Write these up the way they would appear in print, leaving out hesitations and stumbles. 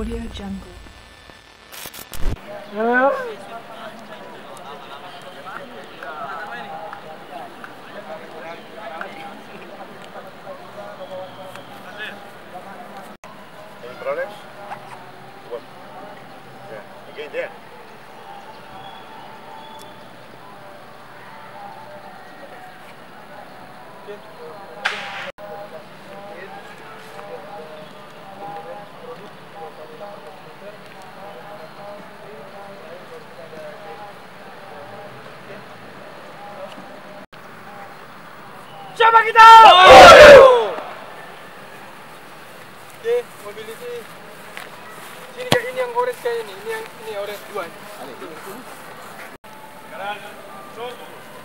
Audio Jungle. Any problems? What? Yeah. Again there. Siapa kita? Oke, mobility. Sini kayak ini yang orange kayak ini orange dua. Sekarang, shoot.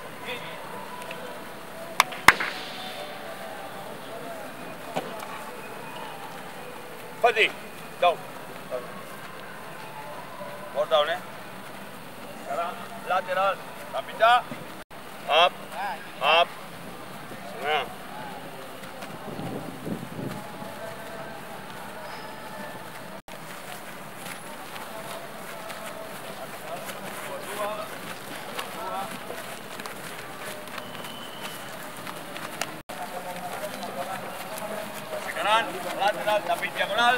Fadi, down. More down, eh? Sekarang, lateral. Tapita. Up. Up. Nah. Kanan, lateral, tapi diagonal.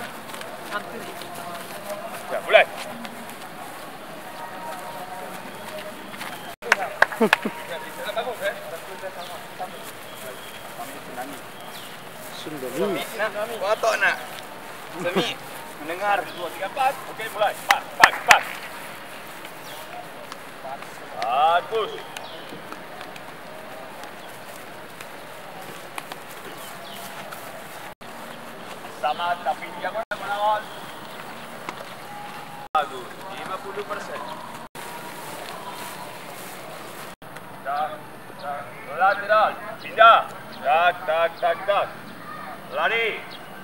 Ya, mulai. Foto nak. Semi mendengar. 2, 3, 4. Oke, mulai. Pas. Bagus. Sama tapi diagonal. Bagus. 50%. Lateral. Pindah. Tak. Lari.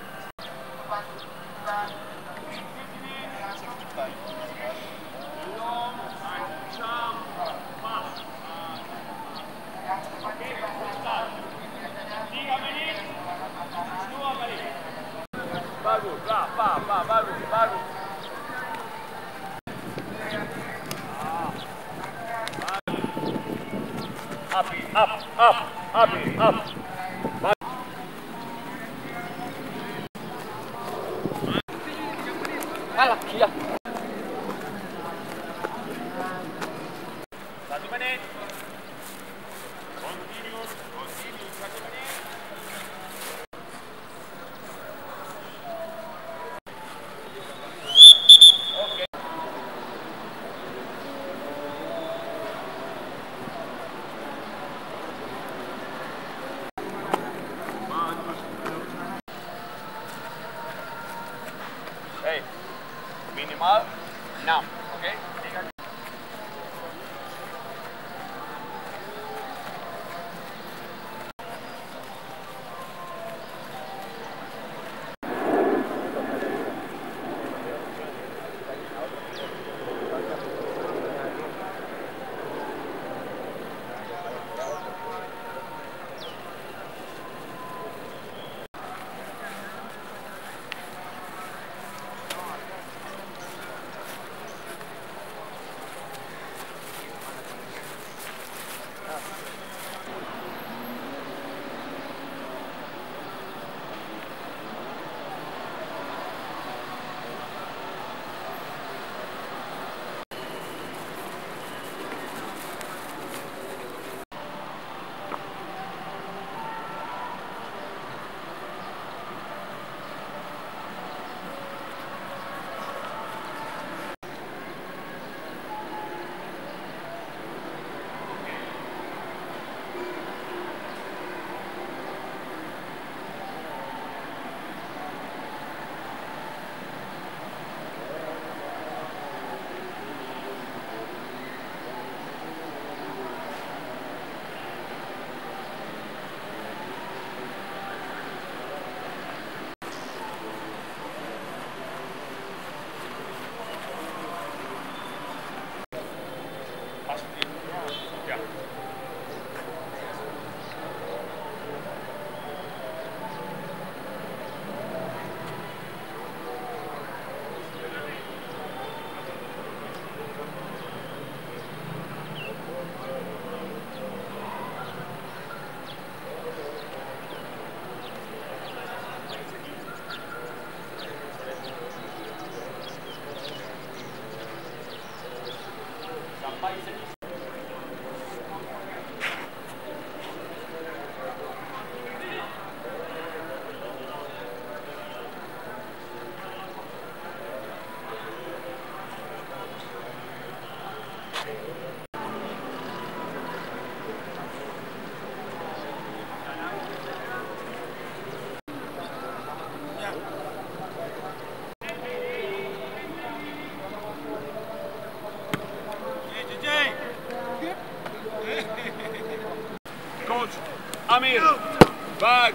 Bagus, bagus. Up. Alah, gila. 1 menit. Continue 1 menit. Oke. Hey, minimal 6, oke?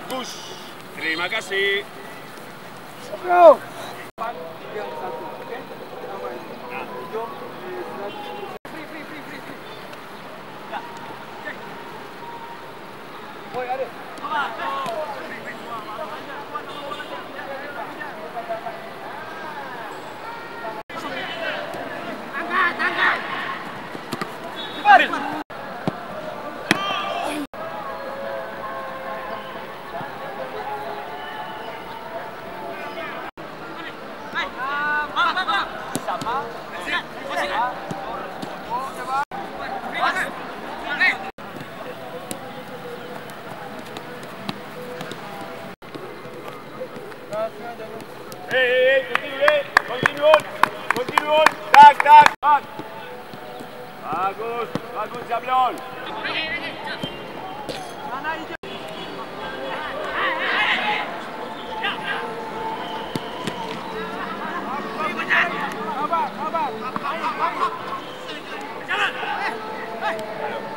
Bagus. Terima kasih. Bro. Yang satu, okey? Aman. Jom. Free. Ya. Okey. Boy, ada. Angkat. Cepat. Continue. Tak. Bagus, Jablon. Mana hijau? Abang. Jalan.